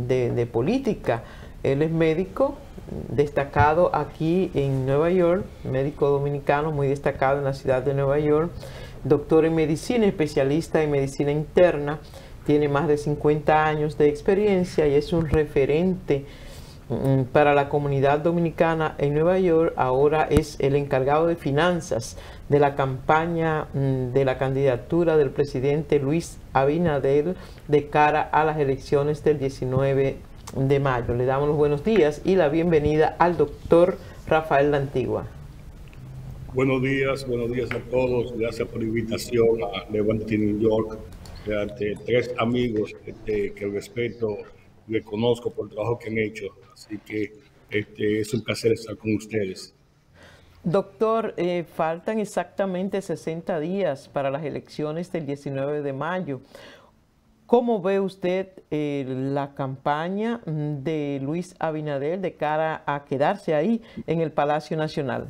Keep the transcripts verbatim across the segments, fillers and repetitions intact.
de, de política. Él es médico destacado aquí en Nueva York, médico dominicano muy destacado en la ciudad de Nueva York, doctor en medicina, especialista en medicina interna, tiene más de cincuenta años de experiencia y es un referente para la comunidad dominicana en Nueva York. Ahora es el encargado de finanzas de la campaña de la candidatura del presidente Luis Abinader de cara a las elecciones del diecinueve de mayo. Le damos los buenos días y la bienvenida al doctor Rafael La Antigua. Buenos días, buenos días a todos. Gracias por la invitación a Levante New York. De tres amigos este, que respeto, reconozco por el trabajo que han hecho. Así que este, es un placer estar con ustedes. Doctor, eh, faltan exactamente sesenta días para las elecciones del diecinueve de mayo. ¿Cómo ve usted eh, la campaña de Luis Abinader de cara a quedarse ahí en el Palacio Nacional?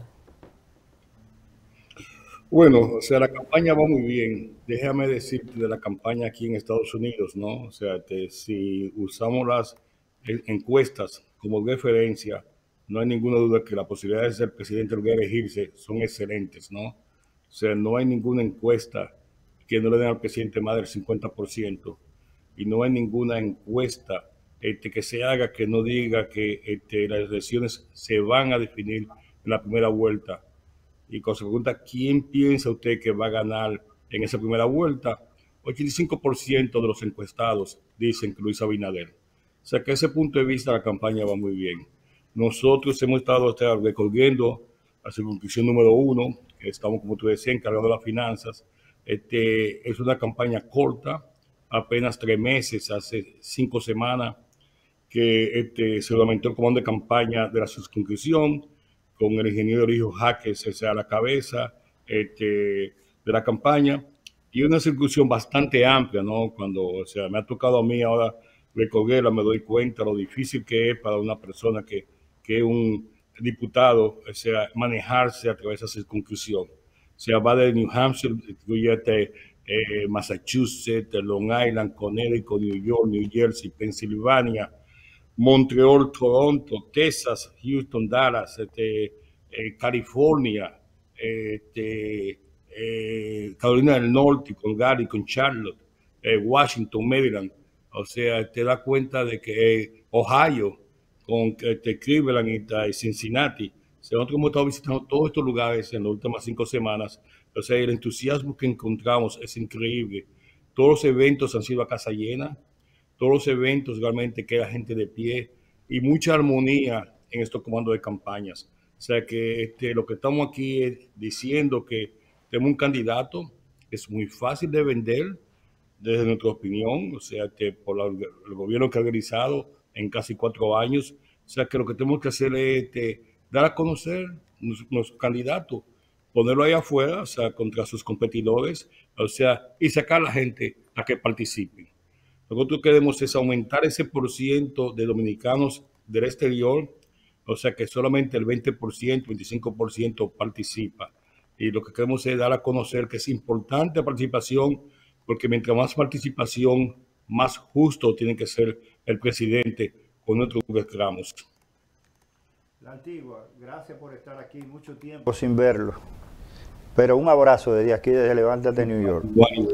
Bueno, o sea, la campaña va muy bien. Déjame decirte de la campaña aquí en Estados Unidos, ¿no? O sea, te, si usamos las encuestas como referencia, no hay ninguna duda que las posibilidades de ser presidente de elegirse son excelentes, ¿no? O sea, no hay ninguna encuesta que no le den al presidente más del cincuenta por ciento y no hay ninguna encuesta este, que se haga que no diga que este, las elecciones se van a definir en la primera vuelta. Y cuando se pregunta quién piensa usted que va a ganar en esa primera vuelta, ochenta y cinco por ciento de los encuestados dicen que Luis Abinader. O sea que desde ese punto de vista la campaña va muy bien. Nosotros hemos estado hasta recorriendo la circunscripción número uno, que estamos, como tú decías, encargados de las finanzas. Este, es una campaña corta, apenas tres meses, hace cinco semanas que este, se aumentó el comando de campaña de la circunscripción, con el ingeniero Elijo Jaques a la cabeza este, de la campaña, y una circunscripción bastante amplia, ¿no? Cuando, o sea, me ha tocado a mí ahora recorrerla, me doy cuenta lo difícil que es para una persona que, que es un diputado, o sea, manejarse a través de esa circunscripción. O sea, va de New Hampshire, incluye eh, Massachusetts, Long Island, Connecticut, New York, New Jersey, Pensilvania, Montreal, Toronto, Texas, Houston, Dallas, este, eh, California, este, eh, Carolina del Norte, con Gary, con Charlotte, eh, Washington, Maryland. O sea, te das cuenta de que eh, Ohio, con este, Cleveland y Cincinnati. O sea, nosotros hemos estado visitando todos estos lugares en las últimas cinco semanas. O sea, el entusiasmo que encontramos es increíble. Todos los eventos han sido a casa llena. Todos los eventos realmente queda gente de pie y mucha armonía en estos comandos de campañas. O sea que este, lo que estamos aquí es diciendo que tenemos un candidato que es muy fácil de vender desde nuestra opinión, o sea, que por la, el gobierno que ha realizado en casi cuatro años. O sea que lo que tenemos que hacer es este, dar a conocer nuestro, nuestro candidato, ponerlo ahí afuera, o sea, contra sus competidores, o sea, y sacar a la gente a que participen. Lo que nosotros queremos es aumentar ese por ciento de dominicanos del exterior, o sea que solamente el veinte por ciento, veinticinco por ciento participa. Y lo que queremos es dar a conocer que es importante la participación, porque mientras más participación, más justo tiene que ser el presidente con nuestros reclamos. La Antigua, gracias por estar aquí mucho tiempo sin verlo. Pero un abrazo desde aquí, desde Levántate New York. Bueno,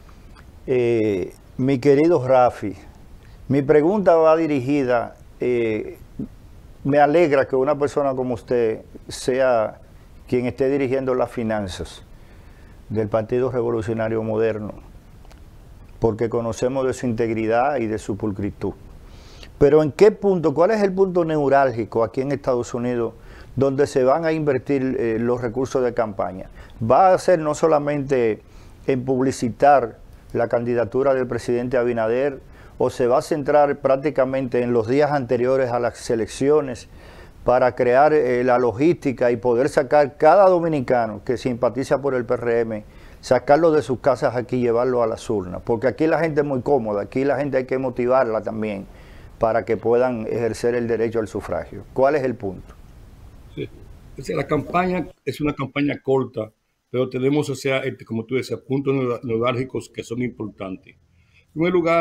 eh, Mi querido Rafi, mi pregunta va dirigida, eh, me alegra que una persona como usted sea quien esté dirigiendo las finanzas del Partido Revolucionario Moderno, porque conocemos de su integridad y de su pulcritud. Pero ¿en qué punto, cuál es el punto neurálgico aquí en Estados Unidos donde se van a invertir eh, los recursos de campaña? ¿Va a ser no solamente en publicitar la candidatura del presidente Abinader, o se va a centrar prácticamente en los días anteriores a las elecciones para crear eh, la logística y poder sacar cada dominicano que simpatiza por el P R M, sacarlo de sus casas aquí y llevarlo a las urnas? Porque aquí la gente es muy cómoda, aquí la gente hay que motivarla también para que puedan ejercer el derecho al sufragio. ¿Cuál es el punto? Sí. O sea, la campaña es una campaña corta, pero tenemos, o sea, este, como tú decías, puntos neurálgicos que son importantes. En primer lugar,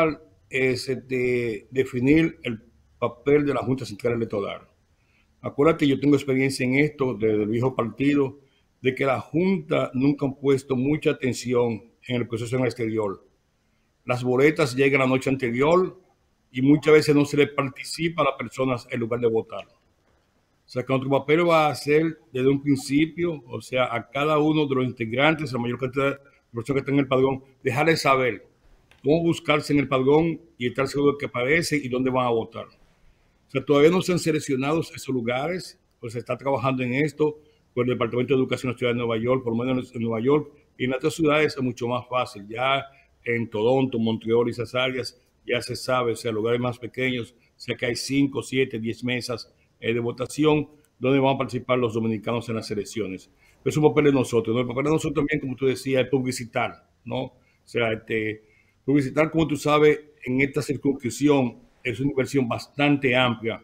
es de definir el papel de la Junta Central Electoral. Acuérdate, yo tengo experiencia en esto desde el viejo partido, de que la Junta nunca ha puesto mucha atención en el proceso en el exterior. Las boletas llegan la noche anterior y muchas veces no se le participa a las personas en lugar de votar. O sea, que nuestro papel va a ser desde un principio, o sea, a cada uno de los integrantes, la mayor cantidad de personas que están en el padrón, dejarles saber cómo buscarse en el padrón y estar seguro de que aparece y dónde van a votar. O sea, todavía no se han seleccionado esos lugares, pues se está trabajando en esto con el Departamento de Educación de la Ciudad de Nueva York, por lo menos en Nueva York, y en otras ciudades es mucho más fácil. Ya en Toronto, Montreal y esas áreas ya se sabe, o sea, lugares más pequeños, o sea que hay cinco, siete, diez mesas eh, de votación donde van a participar los dominicanos en las elecciones. Pero es un papel de nosotros, ¿no? El papel de nosotros también, como tú decías, es publicitar, ¿no? O sea, este, publicitar, como tú sabes, en esta circunscripción es una inversión bastante amplia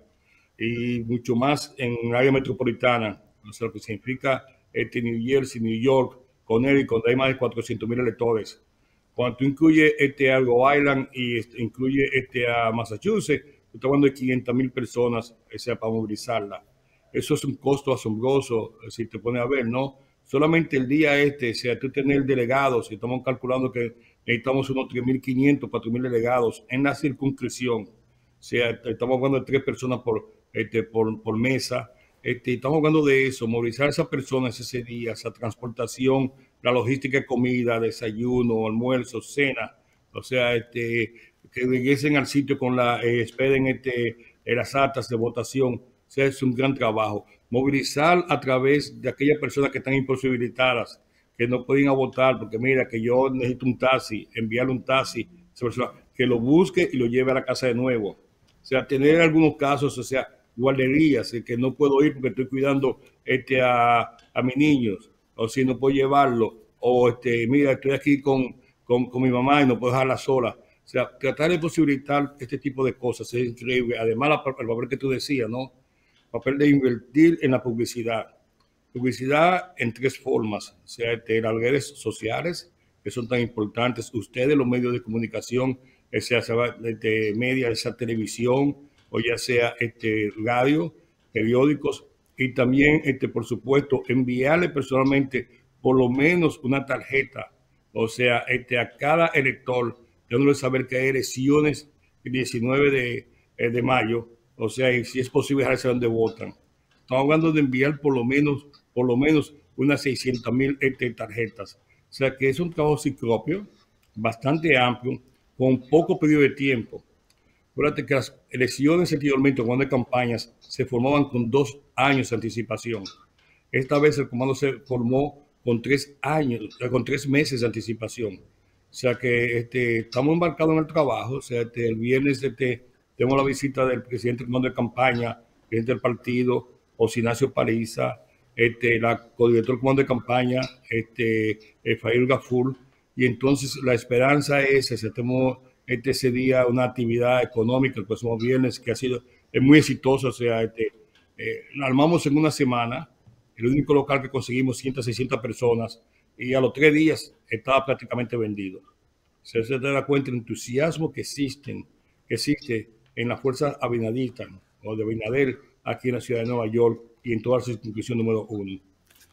y mucho más en el área metropolitana, o sea, lo que significa este, New Jersey, New York, Connecticut, donde hay más de cuatrocientos mil electores. Cuando tú incluyes este, a Rhode Island y este, incluye este, a Massachusetts, tú estás hablando de quinientas mil personas, o sea, para movilizarla. Eso es un costo asombroso, si te pones a ver, ¿no? Solamente el día este, o sea, tú tener delegados, si estamos calculando que necesitamos unos tres mil quinientos, cuatro mil delegados en la circunscripción. O sea, estamos hablando de tres personas por, este, por, por mesa. Este, estamos hablando de eso, movilizar a esas personas ese día, esa transportación, la logística de comida, desayuno, almuerzo, cena. O sea, este, que regresen al sitio con la, eh, esperen este, las actas de votación. O sea, es un gran trabajo. Movilizar a través de aquellas personas que están imposibilitadas, que no pueden a votar, porque mira, que yo necesito un taxi, enviarle un taxi a esa persona, que lo busque y lo lleve a la casa de nuevo. O sea, tener algunos casos, o sea, guarderías, que no puedo ir porque estoy cuidando este, a, a mis niños, o si no puedo llevarlo, o este, mira, estoy aquí con, con, con mi mamá y no puedo dejarla sola. O sea, tratar de posibilitar este tipo de cosas es increíble. Además, el papel que tú decías, ¿no? El papel de invertir en la publicidad. Publicidad en tres formas, o sea, este, las redes sociales, que son tan importantes, ustedes, los medios de comunicación, sea, sea de media, sea televisión, o ya sea este, radio, periódicos, y también, este, por supuesto, enviarle personalmente por lo menos una tarjeta, o sea, este, a cada elector, dándole saber que hay elecciones el diecinueve de, eh, de mayo, o sea, y si es posible dejarse donde votan. Estamos hablando de enviar por lo menos, por lo menos unas seiscientas mil este, tarjetas. O sea, que es un trabajo ciclópeo, bastante amplio, con poco periodo de tiempo. Acuérdate que las elecciones anteriormente, cuando de campañas, se formaban con dos años de anticipación. Esta vez el comando se formó con tres años, con tres meses de anticipación. O sea que este, estamos embarcados en el trabajo. O sea, este, el viernes este, tenemos la visita del presidente del comando de campaña, presidente del partido, José Ignacio Paliza, este, la codirector del comando de campaña, este, Fail Gafur. Y entonces la esperanza es que hacemos este, ese día una actividad económica el próximo viernes que ha sido es muy exitosa. O sea, este, eh, la armamos en una semana, el único local que conseguimos ciento, seiscientas personas, y a los tres días estaba prácticamente vendido. O sea, se da cuenta del entusiasmo que, existen, que existe en la fuerza abinadista o de Abinader aquí en la ciudad de Nueva York y en toda la circunscripción número uno.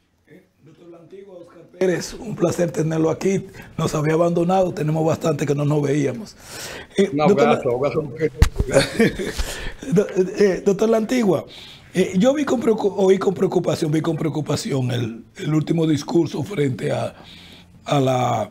Doctor Lantigua, Oscar Pérez, un placer tenerlo aquí. Nos había abandonado, tenemos bastante que no nos veíamos. Eh, un abrazo, doctor, un abrazo. eh, doctor Lantigua, eh, yo vi con oí con preocupación, vi con preocupación el, el último discurso frente a, a la,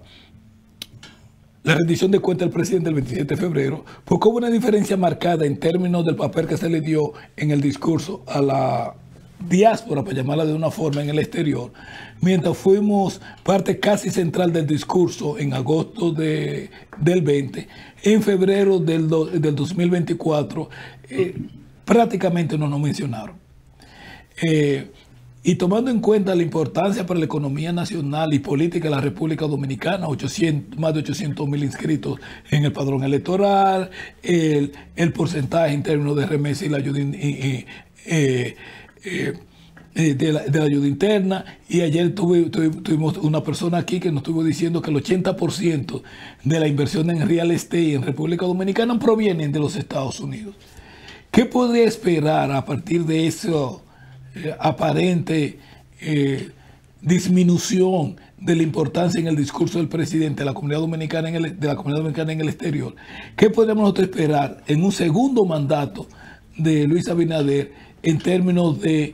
la rendición de cuentas del presidente el veintisiete de febrero, porque hubo una diferencia marcada en términos del papel que se le dio en el discurso a la diáspora, para llamarla de una forma, en el exterior, mientras fuimos parte casi central del discurso en agosto de, del veinte, en febrero del, do, del dos mil veinticuatro, eh, prácticamente no nos mencionaron. Eh, y tomando en cuenta la importancia para la economía nacional y política de la República Dominicana, ochocientos, más de ochocientos mil inscritos en el padrón electoral, el, el porcentaje en términos de remesa y la ayuda y, y, eh, Eh, eh, de, la, de la ayuda interna, y ayer tuve, tuve, tuvimos una persona aquí que nos estuvo diciendo que el ochenta por ciento de la inversión en real estate en República Dominicana provienen de los Estados Unidos. ¿Qué podría esperar a partir de eso eh, aparente eh, disminución de la importancia en el discurso del presidente de la comunidad dominicana en el, de la comunidad dominicana en el exterior? ¿Qué podemos nosotros esperar en un segundo mandato de Luis Abinader en términos de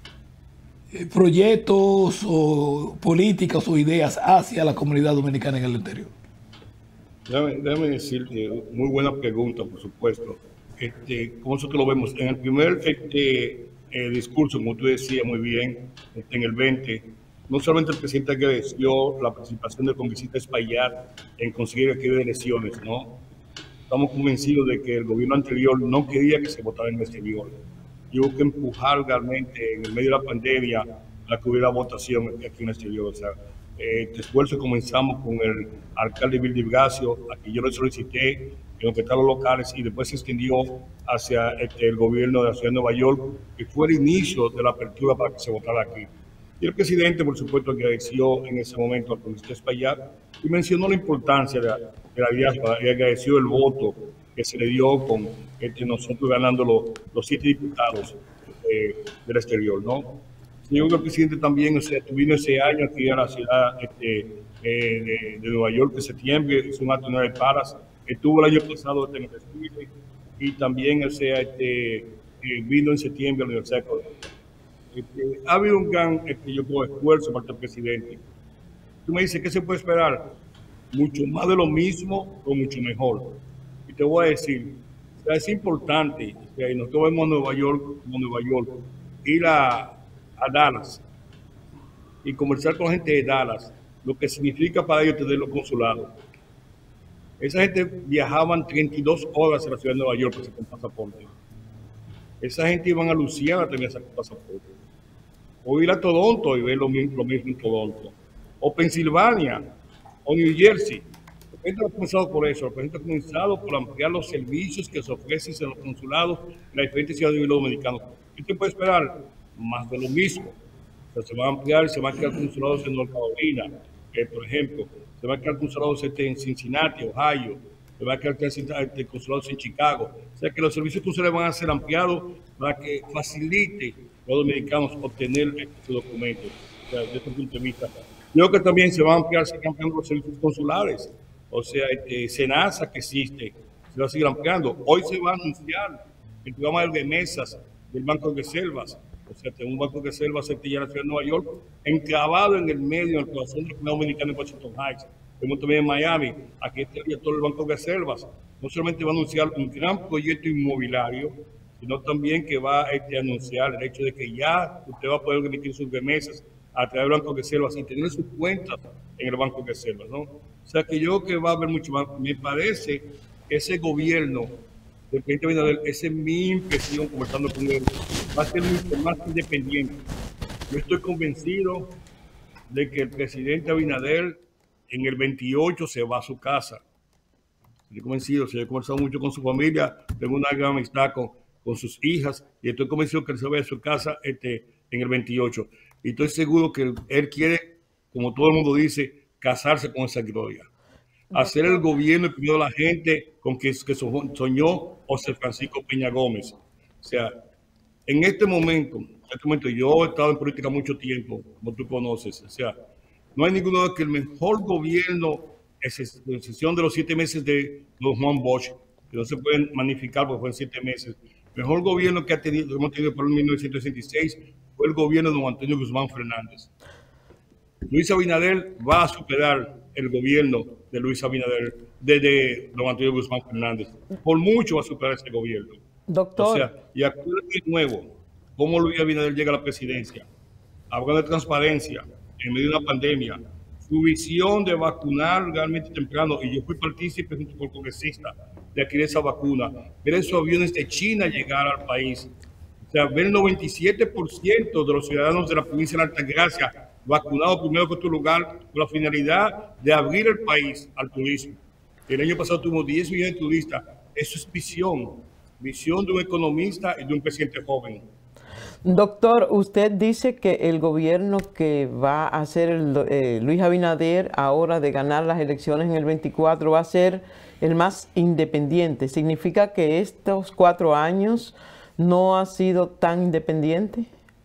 eh, proyectos o políticas o ideas hacia la comunidad dominicana en el exterior? Déjame, déjame decir, eh, muy buena pregunta, por supuesto. Este, como nosotros lo vemos, en el primer este, eh, discurso, como tú decías muy bien, este, en el veinte, no solamente el presidente agradeció la participación del congresista Espaillat en conseguir aquellas elecciones, ¿no? Estamos convencidos de que el gobierno anterior no quería que se votara en el exterior. Y hubo que empujar realmente en el medio de la pandemia a que hubiera votación aquí en el exterior. O sea, eh, este esfuerzo comenzamos con el alcalde Bill Divgasio, a quien yo le solicité en los los locales, y después se extendió hacia este, el gobierno de la ciudad de Nueva York, que fue el inicio de la apertura para que se votara aquí. Y el presidente, por supuesto, agradeció en ese momento al congresista Espaillat y mencionó la importancia de la, de la diáspora y agradeció el voto que se le dio con este, nosotros ganando los, los siete diputados eh, del exterior, ¿no? Yo creo que el presidente también, o sea, tuvimos ese año aquí a la ciudad este, eh, de, de Nueva York, en septiembre, hizo un acto de paras. Estuvo el año pasado en el desfile y también, o sea, este, eh, vino en septiembre a la Universidad de Colombia. Este, ha habido un gran este, yo creo, esfuerzo por el presidente. Tú me dices, ¿qué se puede esperar? Mucho más de lo mismo o mucho mejor. Y te voy a decir, o sea, es importante, o sea, y nosotros vemos a Nueva York como Nueva York, ir a, a Dallas y conversar con la gente de Dallas, lo que significa para ellos tener los consulados. Esa gente viajaban treinta y dos horas a la ciudad de Nueva York para sacar pasaporte. Esa gente iban a Luisiana también a sacar pasaporte. O ir a Toronto y ver lo mismo, lo mismo en Toronto. O Pensilvania, o New Jersey. La gente ha comenzado por eso. La gente ha comenzado por ampliar los servicios que se ofrecen en los consulados en las diferentes ciudades de los dominicanos. ¿Qué te puede esperar? Más de lo mismo. O sea, se va a ampliar y se van a crear consulados en North Carolina, eh, por ejemplo. Se va a crear consulados en Cincinnati, Ohio. Se va a crear consulados en Chicago. O sea que los servicios consulares van a ser ampliados para que facilite a los dominicanos obtener estos documentos. O sea, desde este punto de vista. Yo creo que también se van a ampliar, se van ampliando los servicios consulares. O sea, este, SENASA que existe, se va a seguir ampliando. Hoy se va a anunciar el programa de remesas del Banco de Reservas. O sea, tengo un Banco de Reservas aquí en la ciudad de Nueva York, enclavado en el medio, en el corazón de la comunidad dominicana en Washington Heights. Como también en Miami, aquí está el director del Banco de Reservas. No solamente va a anunciar un gran proyecto inmobiliario, sino también que va a este, anunciar el hecho de que ya usted va a poder emitir sus remesas a través del Banco de Reservas y tener sus cuentas en el Banco de Reservas, ¿no? O sea, que yo creo que va a haber mucho más. Me parece que ese gobierno del presidente Abinader, esa es mi impresión conversando con él, va a ser mucho más independiente. Yo estoy convencido de que el presidente Abinader en el veintiocho se va a su casa. Estoy convencido, si he conversado mucho con su familia, tengo una gran amistad con, con sus hijas y estoy convencido que él se va a su casa este, en el veintiocho. Y estoy seguro que él, él quiere, como todo el mundo dice, casarse con esa gloria. Hacer el gobierno y primero la gente con que, que soñó José Francisco Peña Gómez. O sea, en este momento, en este momento, yo he estado en política mucho tiempo, como tú conoces, o sea, no hay ninguno de que el mejor gobierno, excepción de los siete meses de don Juan Bosch, que no se pueden magnificar porque fueron siete meses, el mejor gobierno que ha tenido, hemos tenido por el mil novecientos sesenta y seis fue el gobierno de don Antonio Guzmán Fernández. Luis Abinader va a superar el gobierno de Luis Abinader, de, de don Antonio Guzmán Fernández. Por mucho va a superar ese gobierno. Doctor. O sea, y acuérdense de nuevo cómo Luis Abinader llega a la presidencia. Hablando de transparencia, en medio de una pandemia, su visión de vacunar realmente temprano, y yo fui partícipe junto con el congresista de adquirir esa vacuna, ver esos aviones de China llegar al país. O sea, ver el noventa y siete por ciento de los ciudadanos de la provincia de Altagracia vacunados primero que otro lugar, con la finalidad de abrir el país al turismo. El año pasado tuvimos diez millones de turistas. Eso es visión, visión de un economista y de un presidente joven. Doctor, usted dice que el gobierno que va a hacer el, eh, Luis Abinader ahora de ganar las elecciones en el veinticuatro va a ser el más independiente. ¿Significa que estos cuatro años no ha sido tan independiente?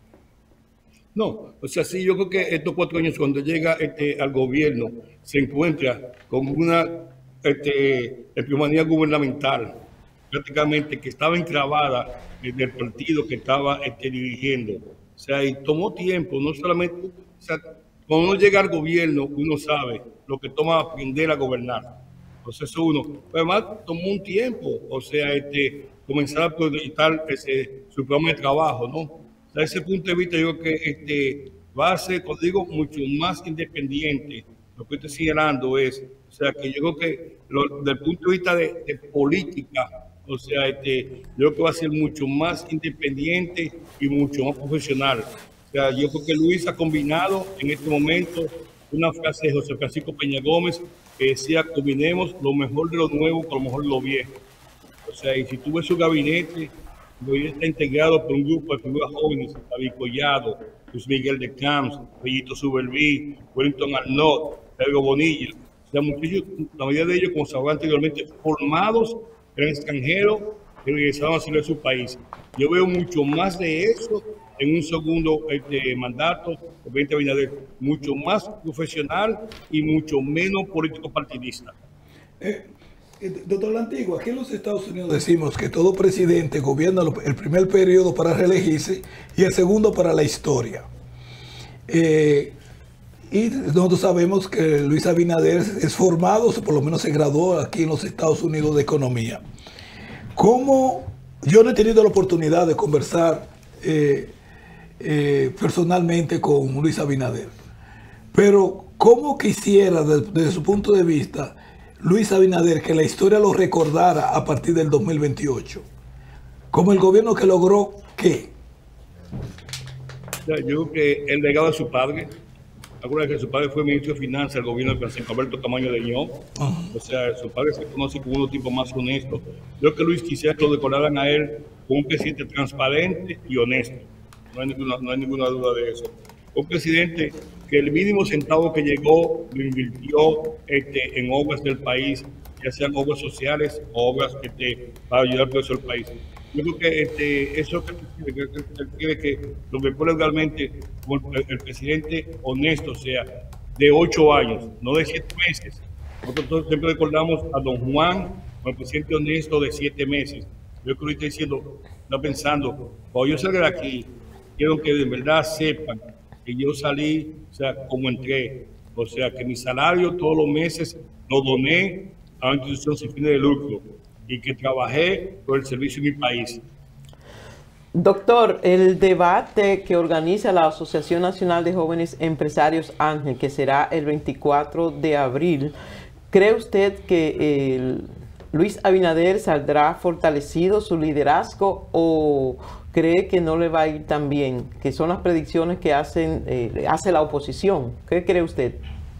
No, o sea, sí, yo creo que estos cuatro años cuando llega este, al gobierno se encuentra con una este, hegemonía gubernamental prácticamente que estaba enclavada en el partido que estaba este, dirigiendo. O sea, y tomó tiempo, no solamente, o sea, cuando uno llega al gobierno, uno sabe lo que toma aprender a gobernar. Entonces eso uno, pero además tomó un tiempo, o sea, este, comenzar a proyectar ese, su programa de trabajo, ¿no? Desde ese punto de vista, yo creo que este, va a ser, como digo, mucho más independiente. Lo que estoy señalando es, o sea, que yo creo que lo, desde el punto de vista de, de política, o sea, este, yo creo que va a ser mucho más independiente y mucho más profesional. O sea, yo creo que Luis ha combinado en este momento una frase de José Francisco Peña Gómez que decía, combinemos lo mejor de lo nuevo con lo mejor de lo viejo. O sea, y si tú ves su gabinete, hoy está integrado por un grupo de figuras jóvenes, David Collado, Luis Miguel de Camps, Bellito Suberví, Wellington Arnaud, Pedro Bonilla. O sea, muchos, la mayoría de ellos, como se habló anteriormente, formados en el extranjero que regresaron a servir a su país. Yo veo mucho más de eso en un segundo este, mandato de presidente Abinader, mucho más profesional y mucho menos político partidista. Eh. Doctor La Antigua, aquí en los Estados Unidos decimos que todo presidente gobierna el primer periodo para reelegirse y el segundo para la historia. Eh, y nosotros sabemos que Luis Abinader es formado, o por lo menos se graduó aquí en los Estados Unidos de Economía. ¿Cómo? Yo no he tenido la oportunidad de conversar eh, eh, personalmente con Luis Abinader, pero ¿cómo quisiera, desde, desde su punto de vista, Luis Abinader, que la historia lo recordara a partir del dos mil veintiocho? Como el gobierno que logró, ¿qué? Yo creo que el legado de su padre, acuérdense que su padre fue ministro de Finanzas del gobierno de Francisco Alberto Camaño de Ño. Uh-huh. O sea, su padre se conoce como uno tipo más honesto. Yo creo que Luis quisiera que lo decoraran a él como un presidente transparente y honesto. No hay ninguna, no hay ninguna duda de eso. Un presidente que el mínimo centavo que llegó lo invirtió este, en obras del país, ya sean obras sociales o obras este, para ayudar a el país. Yo creo que este, eso que quiere que lo que pone legalmente como el, el presidente honesto sea de ocho años, no de siete meses. Nosotros siempre recordamos a don Juan como el presidente honesto de siete meses. Yo creo que estoy diciendo, está pensando, cuando yo salga de aquí, quiero que de verdad sepan que yo salí, o sea, como entré, o sea, que mi salario todos los meses lo doné a una institución sin fines de lucro y que trabajé por el servicio de mi país. Doctor, el debate que organiza la Asociación Nacional de Jóvenes Empresarios Ángel, que será el veinticuatro de abril, ¿cree usted que el Luis Abinader saldrá fortalecido su liderazgo o cree que no le va a ir tan bien? Que son las predicciones que hacen, eh, hace la oposición. ¿Qué cree usted?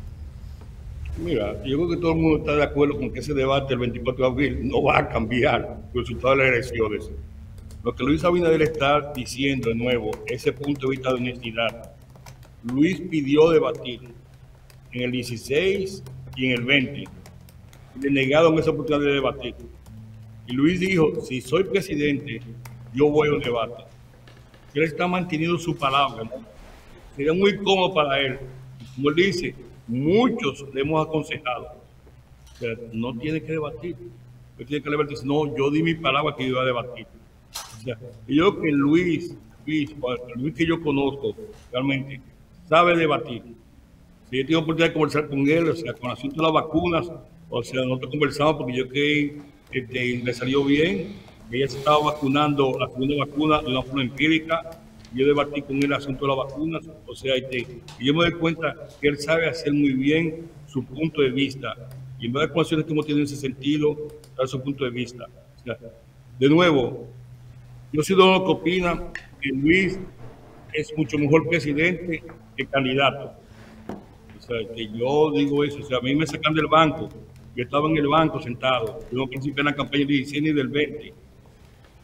Mira, yo creo que todo el mundo está de acuerdo con que ese debate el veinticuatro de abril no va a cambiar el resultado de las elecciones. Lo que Luis Abinader está diciendo de nuevo, ese punto de vista de honestidad. Luis pidió debatir en el dieciséis y en el veinte. Le negaron esa oportunidad de debatir. Y Luis dijo, si soy presidente, yo voy a un debate. Él está manteniendo su palabra, ¿no? Sería muy cómodo para él. Como él dice, muchos le hemos aconsejado, pero no tiene que debatir. Él tiene que debatir. No, yo di mi palabra que iba a debatir. O sea, y yo creo que Luis, Luis, el Luis que yo conozco, realmente sabe debatir. Si yo tengo oportunidad de conversar con él, o sea, con el asunto de las vacunas, o sea, nosotros conversamos porque yo que este, le salió bien. Ella se estaba vacunando la segunda vacuna de una forma empírica. Yo debatí con él el asunto de las vacunas. O sea, este, y yo me doy cuenta que él sabe hacer muy bien su punto de vista. Y en vez de cuestiones que hemos tenido en ese sentido, dar su punto de vista. O sea, de nuevo, yo soy de uno que opina que Luis es mucho mejor presidente que candidato. O sea, que yo digo eso. O sea, a mí me sacan del banco. Yo estaba en el banco sentado. Yo no participé en la campaña del dieciséis ni del veinte.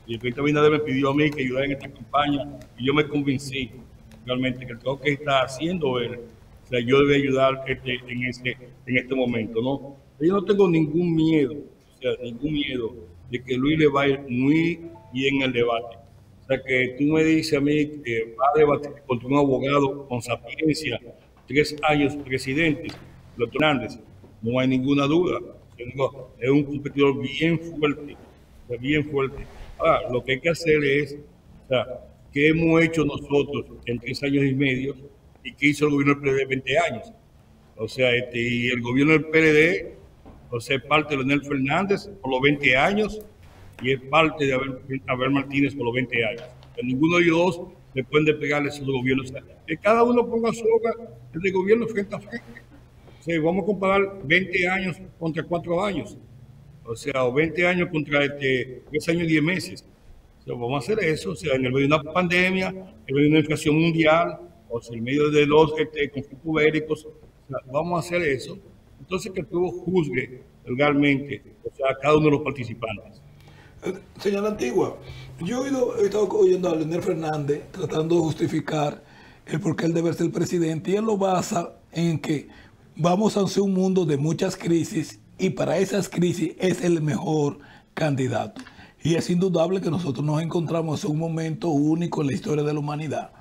Y el presidente Abinader me pidió a mí que ayudara en esta campaña y yo me convencí realmente que el trabajo que está haciendo él, o sea, yo debo ayudar este, en, ese, en este momento, ¿no? Yo no tengo ningún miedo, o sea, ningún miedo de que Luis le va a ir muy bien en el debate. O sea, que tú me dices a mí que va a debatir contra un abogado con sapiencia, tres años presidente, el doctor Hernández, no hay ninguna duda. Es un competidor bien fuerte, bien fuerte. Ahora, lo que hay que hacer es, o sea, ¿qué hemos hecho nosotros en tres años y medio y qué hizo el gobierno del P L D veinte años? O sea, este, y el gobierno del P L D, o sea, es parte de Leonel Fernández por los veinte años y es parte de Abel, Abel Martínez por los veinte años. Que ninguno de ellos dos le pueden despegarle a esos gobiernos. O sea, que cada uno ponga su hoja de gobierno frente a frente. O sea, vamos a comparar veinte años contra cuatro años. O sea, o veinte años contra este, tres años y diez meses. O sea, vamos a hacer eso. O sea, en el medio de una pandemia, en el medio de una inflación mundial, o sea, en medio de dos este, conflictos bélicos. O sea, vamos a hacer eso. Entonces, que el pueblo juzgue legalmente, o sea, a cada uno de los participantes. Señora Antigua, yo he, oído, he estado oyendo a Leonel Fernández tratando de justificar el por qué él debe ser el presidente, y él lo basa en que vamos hacia un mundo de muchas crisis y para esas crisis es el mejor candidato. Y es indudable que nosotros nos encontramos en un momento único en la historia de la humanidad.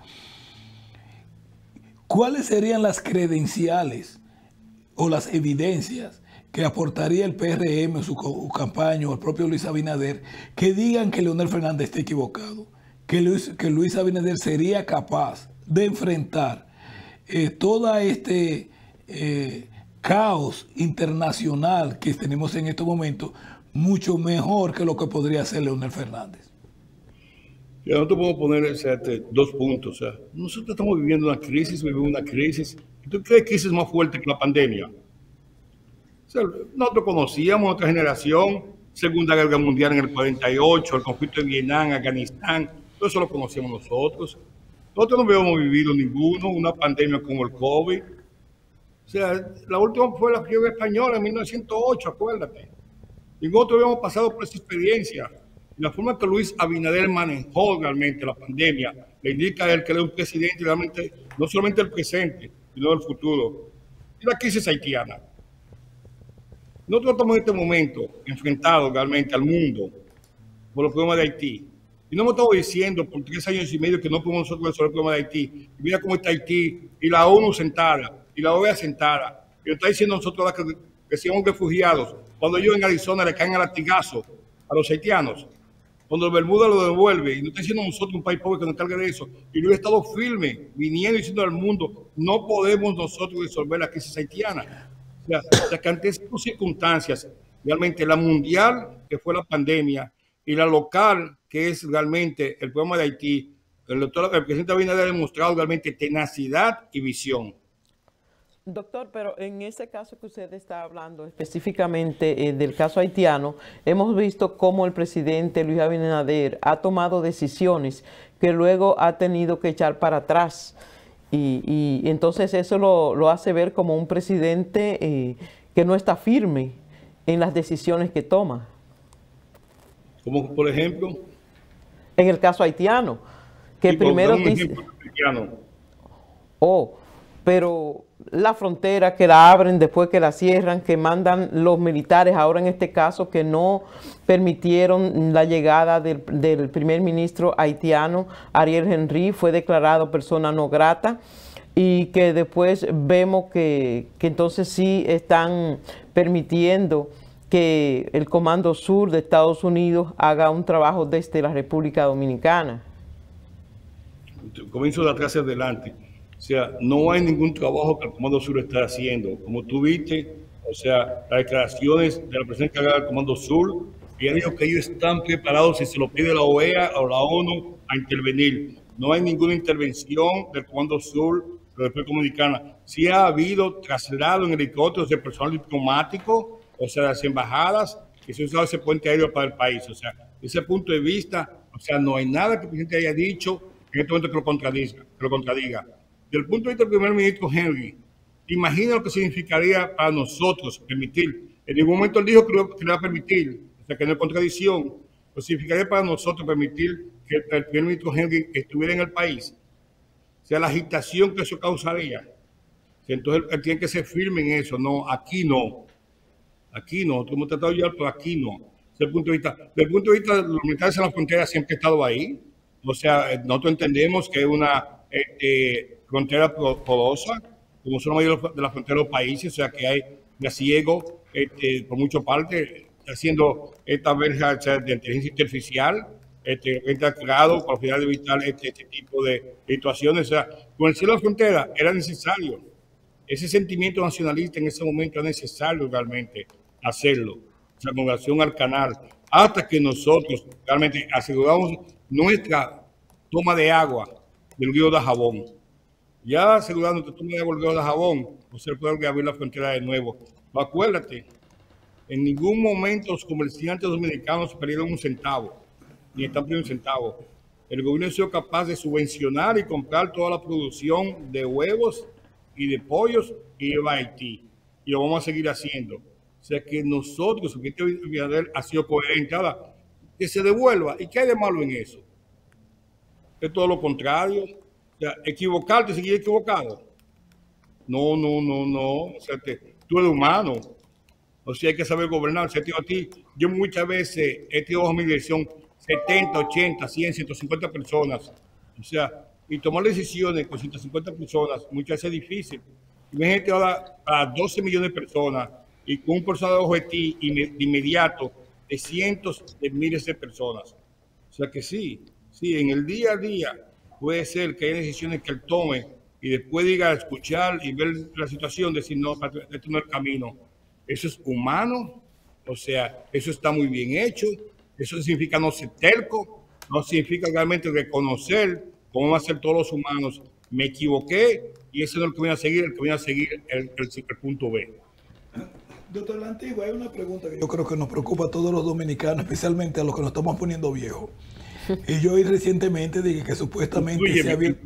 ¿Cuáles serían las credenciales o las evidencias que aportaría el P R M, su campaña, o el propio Luis Abinader, que digan que Leonel Fernández está equivocado, que Luis, que Luis Abinader sería capaz de enfrentar eh, todo este eh, caos internacional que tenemos en estos momentos, mucho mejor que lo que podría hacer Leonel Fernández? Ya, nosotros podemos poner o sea, dos puntos. O sea, nosotros estamos viviendo una crisis, vivimos una crisis. ¿Tú crees que crisis más fuerte que la pandemia? O sea, nosotros conocíamos otra generación, Segunda Guerra Mundial en el cuarenta y ocho, el conflicto en Vietnam, Afganistán, todo eso lo conocíamos nosotros. Nosotros no habíamos vivido ninguno, una pandemia como el COVID. O sea, la última fue la fiebre española en mil novecientos ocho, acuérdate. Y nosotros habíamos pasado por esa experiencia. Y la forma que Luis Abinader manejó realmente la pandemia le indica a él que él es un presidente realmente, no solamente del presente, sino del futuro. Y la crisis haitiana. Nosotros estamos en este momento enfrentados realmente al mundo por los problemas de Haití. Y no hemos estado diciendo por tres años y medio que no podemos nosotros resolver el problema de Haití. Y mira cómo está Haití, y la ONU sentada, y la O E A sentada. Y nos está diciendo nosotros que, que seamos refugiados. Cuando ellos en Arizona le caen a latigazo a los haitianos. Cuando el Bermuda lo devuelve. Y no está diciendo nosotros un país pobre que nos cargue de eso. Y Luis ha estado firme, viniendo y diciendo al mundo, no podemos nosotros resolver la crisis haitiana. O sea, o sea, que ante esas circunstancias, realmente la mundial, que fue la pandemia, y la local, que es realmente el problema de Haití, el, doctor, el presidente Abinader ha demostrado realmente tenacidad y visión. Doctor, pero en ese caso que usted está hablando específicamente eh, del caso haitiano, hemos visto cómo el presidente Luis Abinader ha tomado decisiones que luego ha tenido que echar para atrás. Y, y entonces eso lo, lo hace ver como un presidente eh, que no está firme en las decisiones que toma. Como por ejemplo. En el caso haitiano, que sí, primero dice. Oh, pero la frontera que la abren después que la cierran, que mandan los militares, ahora en este caso que no permitieron la llegada del, del primer ministro haitiano, Ariel Henry, fue declarado persona no grata, y que después vemos que, que entonces sí están permitiendo que el Comando Sur de Estados Unidos haga un trabajo desde la República Dominicana. Comienzo de atrás hacia adelante. O sea, no hay ningún trabajo que el Comando Sur está haciendo. Como tú viste, o sea, las declaraciones de la persona encargada del Comando Sur, ella dijo que ellos están preparados si se lo pide la O E A o la ONU a intervenir. No hay ninguna intervención del Comando Sur de la República Dominicana. Sí ha habido traslado en helicópteros de personal diplomático, o sea, las embajadas, que se ha usado ese puente aéreo para el país. O sea, desde ese punto de vista, o sea, no hay nada que el presidente haya dicho en este momento que lo contradiga. Que lo contradiga. Desde el punto de vista del primer ministro Henry, imagina lo que significaría para nosotros permitir. En ningún momento él dijo que lo, que lo iba a permitir, o sea, que no hay contradicción. Pues significaría para nosotros permitir que el primer ministro Henry estuviera en el país. O sea, la agitación que eso causaría. Entonces él tiene que ser firme en eso. No, aquí no. Aquí no. Nosotros hemos tratado de ayudar, pero aquí no. Desde el punto de vista, desde el punto de vista de los militares en la frontera siempre ha estado ahí. O sea, nosotros entendemos que es una eh, frontera porosa, como son la mayoría de las fronteras de los países, o sea, que hay gasiego este, por muchas partes, haciendo esta verja de inteligencia artificial, este, que ha creado para final de evitar este, este tipo de situaciones. O sea, con el cielo de la frontera era necesario. Ese sentimiento nacionalista en ese momento es necesario realmente hacerlo, o sea, con relación al canal, hasta que nosotros realmente aseguramos nuestra toma de agua del río de Jabón. Ya asegurando nuestra toma de agua del río de Jabón, no se puede abrir la frontera de nuevo. Pero acuérdate, en ningún momento los comerciantes dominicanos perdieron un centavo, ni están perdiendo un centavo. El gobierno ha sido capaz de subvencionar y comprar toda la producción de huevos y de pollos y de Haití. Y lo vamos a seguir haciendo. O sea que nosotros, el presidente Abinader ha sido coherente. Ahora, que se devuelva. ¿Y qué hay de malo en eso? Es todo lo contrario. O sea, equivocarte y seguir equivocado. No, no, no, no. O sea, te, tú eres humano. O sea, hay que saber gobernar. O sea, tío, a ti, yo muchas veces he tenido bajo mi dirección setenta, ochenta, cien, ciento cincuenta personas. O sea, y tomar decisiones con ciento cincuenta personas muchas veces es difícil. Imagínate ahora a doce millones de personas y con un porcentaje de ti de inmediato de cientos de miles de personas. O sea que sí, sí, en el día a día puede ser que haya decisiones que él tome y después diga escuchar y ver la situación, decir no, este no es el camino. Eso es humano, o sea, eso está muy bien hecho, eso significa no ser terco, no significa realmente reconocer cómo van a ser todos los humanos. Me equivoqué y ese no es el que voy a seguir, el que voy a seguir el, el, el punto B. Doctor La Antigua, hay una pregunta que yo creo que nos preocupa a todos los dominicanos, especialmente a los que nos estamos poniendo viejos. Y yo oí recientemente dije que supuestamente incluyeme, se, había...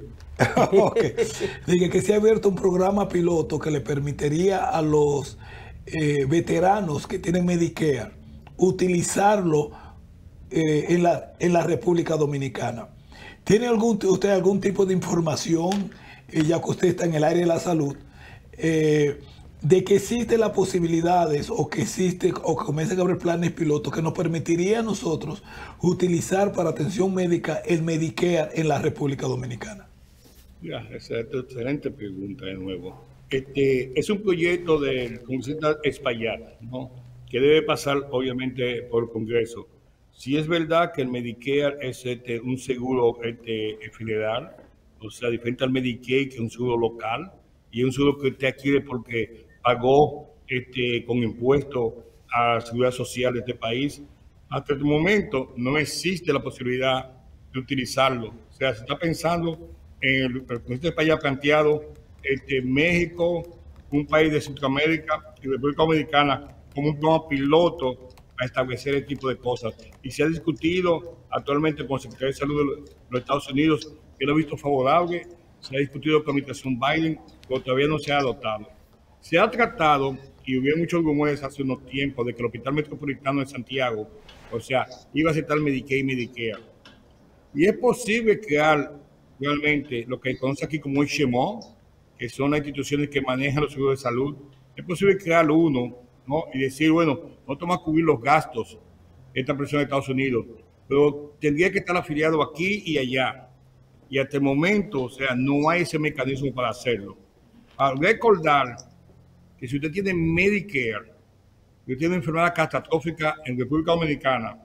okay. dije que se ha abierto un programa piloto que le permitiría a los eh, veteranos que tienen Medicare utilizarlo eh, en, la, en la República Dominicana. ¿Tiene algún, usted algún tipo de información, eh, ya que usted está en el área de la salud, eh, de que existen las posibilidades o que existe o que comiencen a haber planes pilotos que nos permitiría a nosotros utilizar para atención médica el Medicare en la República Dominicana? Ya, esa es una excelente pregunta de nuevo. Este, es un proyecto del congresista Espaillat, ¿no? Que debe pasar obviamente por el Congreso. Si es verdad que el Medicare es este, un seguro este, federal, o sea, diferente al Medicaid, que es un seguro local, y es un seguro que usted adquiere porque pagó este, con impuestos a la seguridad social de este país. Hasta el momento no existe la posibilidad de utilizarlo. O sea, se está pensando en el, el Congreso de España ha planteado este, México, un país de Centroamérica y República Dominicana como un programa piloto a establecer este tipo de cosas. Y se ha discutido actualmente con el Secretario de Salud de los, de los Estados Unidos, que lo ha visto favorable. Se ha discutido con la administración Biden, pero todavía no se ha adoptado. Se ha tratado, y hubo muchos rumores hace unos tiempos, de que el Hospital Metropolitano de Santiago, o sea, iba a aceptar Medicaid y Medicare. Y es posible crear realmente lo que se conoce aquí como H M O, que son las instituciones que manejan los seguros de salud. Es posible crear uno, ¿no? Y decir, bueno, no toma a cubrir los gastos de esta persona de Estados Unidos, pero tendría que estar afiliado aquí y allá. Y hasta el momento, o sea, no hay ese mecanismo para hacerlo. Para recordar que si usted tiene Medicare, si usted tiene enfermedad catastrófica en República Dominicana,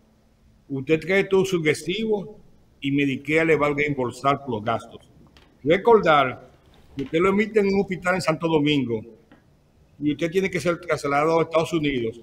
usted trae todos sus recibos y Medicare le va a reembolsar por los gastos. Recordar que usted lo emite en un hospital en Santo Domingo y usted tiene que ser trasladado a Estados Unidos.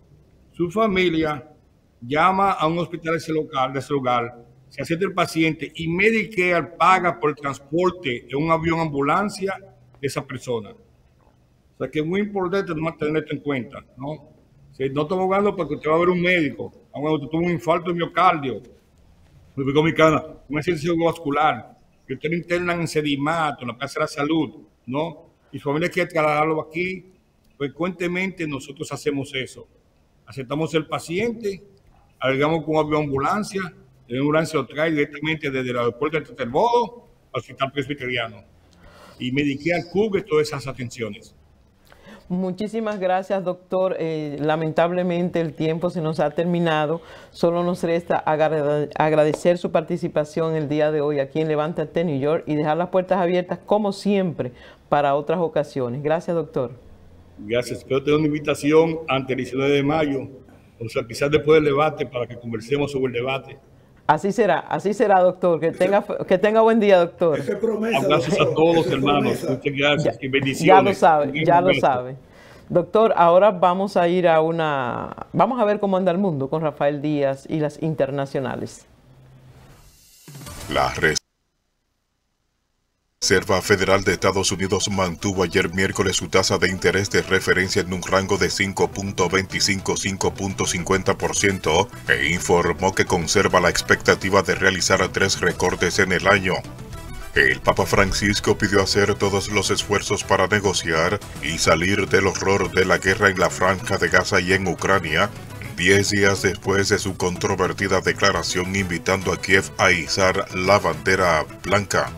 Su familia llama a un hospital de ese lugar, de ese lugar, se acepta el paciente y Medicare paga por el transporte en un avión ambulancia de esa persona. O sea que es muy importante tener esto en cuenta, ¿no? Si no estamos hablando porque usted va a ver un médico, aunque usted tuvo un infarto de miocardio, República Dominicana, un accidente cerebrovascular, que usted lo internan en Sedimato, en la Plaza de la Salud, ¿no? Y su familia quiere trasladarlo aquí, frecuentemente nosotros hacemos eso. Aceptamos el paciente agregamos con una ambulancia, la ambulancia lo trae directamente desde el aeropuerto de Tetelbodo al Hospital Presbiteriano. Y Medicare cubre todas esas atenciones. Muchísimas gracias, doctor. Eh, lamentablemente el tiempo se nos ha terminado. Solo nos resta agradecer su participación el día de hoy aquí en Levántate New York y dejar las puertas abiertas, como siempre, para otras ocasiones. Gracias, doctor. Gracias. Espero tener una invitación antes del diecinueve de mayo, o sea, quizás después del debate, para que conversemos sobre el debate. Así será, así será, doctor. Que tenga, que tenga buen día, doctor. Esa es promesa, Gracias doctor. a todos, Esa es hermanos. promesa. Muchas gracias Ya, y bendiciones. ya lo sabe, Bien, ya lo Humberto. sabe. Doctor, ahora vamos a ir a una... Vamos a ver cómo anda el mundo con Rafael Díaz y las internacionales. La Reserva Federal de Estados Unidos mantuvo ayer miércoles su tasa de interés de referencia en un rango de cinco punto veinticinco a cinco punto cincuenta por ciento e informó que conserva la expectativa de realizar tres recortes en el año. El Papa Francisco pidió hacer todos los esfuerzos para negociar y salir del horror de la guerra en la Franja de Gaza y en Ucrania, diez días después de su controvertida declaración invitando a Kiev a izar la bandera blanca.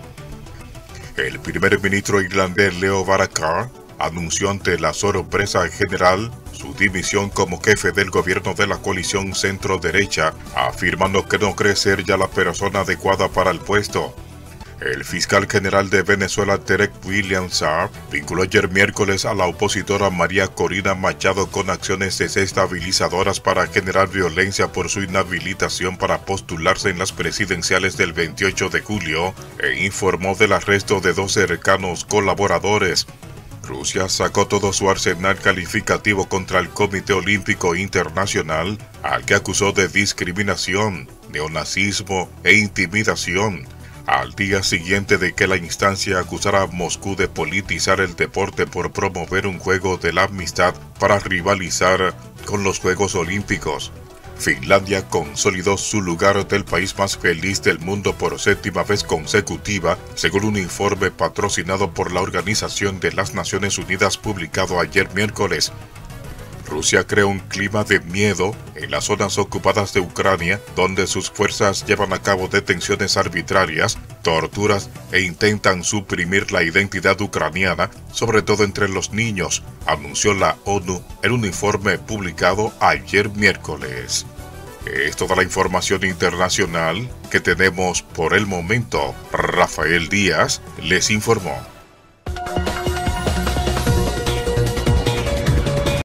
El primer ministro irlandés Leo Varadkar anunció ante la sorpresa general su dimisión como jefe del gobierno de la coalición centro-derecha, afirmando que no cree ser ya la persona adecuada para el puesto. El fiscal general de Venezuela, Derek Williams Saab, vinculó ayer miércoles a la opositora María Corina Machado con acciones desestabilizadoras para generar violencia por su inhabilitación para postularse en las presidenciales del veintiocho de julio e informó del arresto de dos cercanos colaboradores. Rusia sacó todo su arsenal calificativo contra el Comité Olímpico Internacional, al que acusó de discriminación, neonazismo e intimidación, al día siguiente de que la instancia acusara a Moscú de politizar el deporte por promover un juego de la amistad para rivalizar con los Juegos Olímpicos. Finlandia consolidó su lugar del país más feliz del mundo por séptima vez consecutiva, según un informe patrocinado por la Organización de las Naciones Unidas publicado ayer miércoles. Rusia crea un clima de miedo en las zonas ocupadas de Ucrania, donde sus fuerzas llevan a cabo detenciones arbitrarias, torturas e intentan suprimir la identidad ucraniana, sobre todo entre los niños, anunció la ONU en un informe publicado ayer miércoles. Es toda la información internacional que tenemos por el momento. Rafael Díaz les informó.